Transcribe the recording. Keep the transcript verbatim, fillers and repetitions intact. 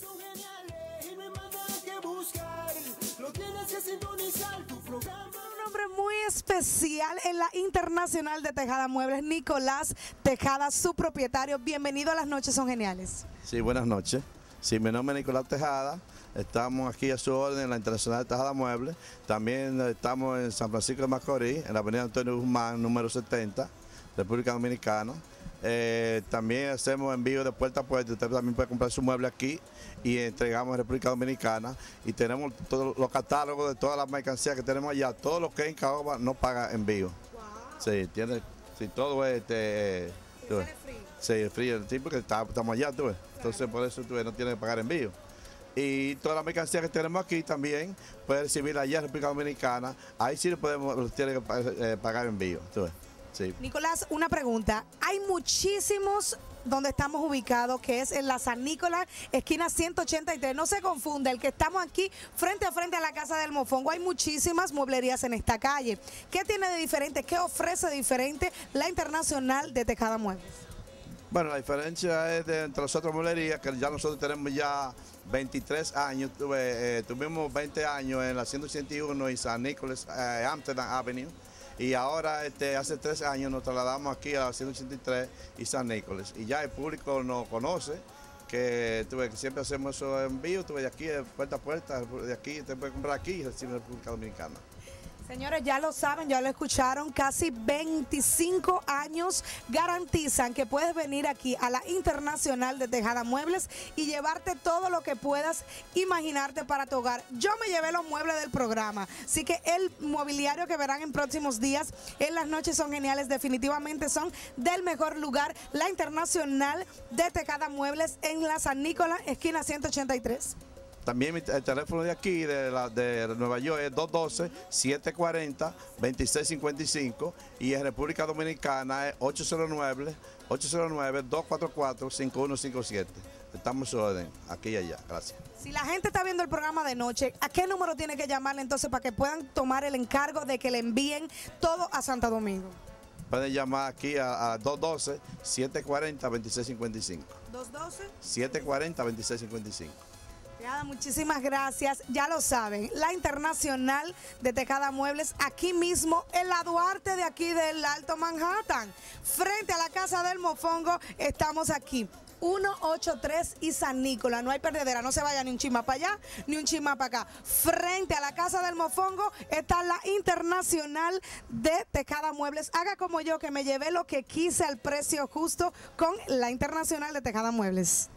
son geniales y no hay más nada que buscar. Lo tienes que sintonizar tu programa. Un nombre muy especial en la Internacional de Tejada Muebles, Nicolás Tejada, su propietario. Bienvenido a Las Noches Son Geniales. Sí, buenas noches. Sí, mi nombre es Nicolás Tejada. Estamos aquí a su orden en la Internacional de Tejada Muebles. También estamos en San Francisco de Macorís, en la avenida Antonio Guzmán, número setenta, República Dominicana. Eh, también hacemos envío de puerta a puerta. Usted también puede comprar su mueble aquí y entregamos en República Dominicana. Y tenemos todos los catálogos de todas las mercancías que tenemos allá. Todo lo que es en Caoba no paga envío. Wow. Sí, tiene, sí, todo es este, tú ves. Sí, frío, sí, porque está, estamos allá, tú ves. Entonces por eso tú ves, no tiene que pagar envío. Y toda la mercancía que tenemos aquí también puede recibir allá en República Dominicana. Ahí sí podemos, tiene que eh, pagar envío. ¿Tú ves? Sí. Nicolás, una pregunta. Hay muchísimos donde estamos ubicados, que es en la San Nicolás, esquina ciento ochenta y tres. No se confunda, el que estamos aquí frente a frente a la Casa del Mofongo. Hay muchísimas mueblerías en esta calle. ¿Qué tiene de diferente? ¿Qué ofrece de diferente la Internacional de Tejada Muebles? Bueno, la diferencia es de entre las otras mueblerías, que ya nosotros tenemos ya veintitrés años, tuve, eh, tuvimos veinte años en la ciento ochenta y uno y San Nicolás, eh, Amsterdam Avenue, y ahora este, hace tres años nos trasladamos aquí a la ciento ochenta y tres y San Nicolás, y ya el público nos conoce, que, tuve, que siempre hacemos esos envíos, tuve, de aquí, de puerta a puerta, de aquí, te puedes comprar aquí y recibir en República Dominicana. Señores, ya lo saben, ya lo escucharon, casi veinticinco años garantizan que puedes venir aquí a la Internacional de Tejada Muebles y llevarte todo lo que puedas imaginarte para tu hogar. Yo me llevé los muebles del programa, así que el mobiliario que verán en próximos días en Las Noches Son Geniales definitivamente son del mejor lugar, la Internacional de Tejada Muebles en la San Nicolás, esquina ciento ochenta y tres. También el teléfono de aquí, de, la, de Nueva York, es dos uno dos, siete cuatro cero, dos seis cinco cinco y en República Dominicana es ocho cero nueve, dos cuatro cuatro, cinco uno cinco siete. Estamos en orden, aquí y allá. Gracias. Si la gente está viendo el programa de noche, ¿a qué número tiene que llamarle entonces para que puedan tomar el encargo de que le envíen todo a Santo Domingo? Pueden llamar aquí a, a dos uno dos, siete cuatro cero, dos seis cinco cinco. dos uno dos, siete cuatro cero, dos seis cinco cinco. Nada, muchísimas gracias. Ya lo saben, la Internacional de Tejada Muebles, aquí mismo en la Duarte de aquí del Alto Manhattan, frente a la Casa del Mofongo, estamos aquí. ciento ochenta y tres y San Nicolás, no hay perdedera, no se vaya ni un chisma para allá, ni un chisma para acá. Frente a la Casa del Mofongo está la Internacional de Tejada Muebles. Haga como yo, que me llevé lo que quise al precio justo con la Internacional de Tejada Muebles.